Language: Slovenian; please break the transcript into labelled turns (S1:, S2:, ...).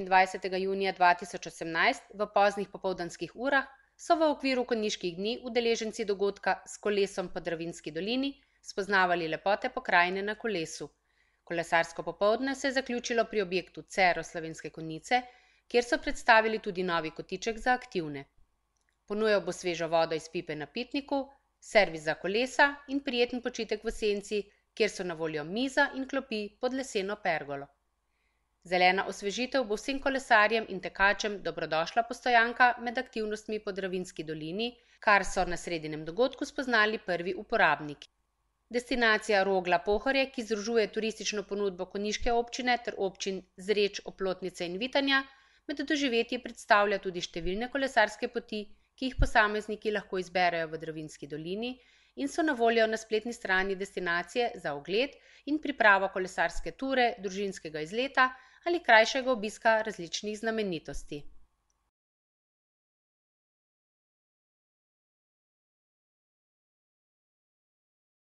S1: 27. junija 2018 v poznih popoldanskih urah so v okviru konjiških dni udeleženci dogodka s kolesom po Dravinjski dolini spoznavali lepote pokrajine na kolesu. Kolesarsko popoldne se je zaključilo pri objektu Cero Slovenske Konjice, kjer so predstavili tudi novi kotiček za aktivne. Ponujal bo svežo vodo iz pipe na pitniku, servis za kolesa in prijeten počitek v senci, kjer so na voljo miza in klopi pod leseno pergolo. Zelena osvežitev bo vsem kolesarjem in tekačem dobrodošla postojanka med aktivnostmi po Dravinjski dolini, kar so na sredinem dogodku spoznali prvi uporabniki. Destinacija Rogla-Pohorje, ki združuje turistično ponudbo konjiške občine ter občin Zreč, Oplotnice in Vitanja, med doživetji predstavlja tudi številne kolesarske poti, ki jih posamezniki lahko izberejo v Dravinjski dolini in so na voljo na spletni strani destinacije za ogled in pripravo kolesarske ture, družinskega izleta ali krajšega obiska različnih znamenitosti.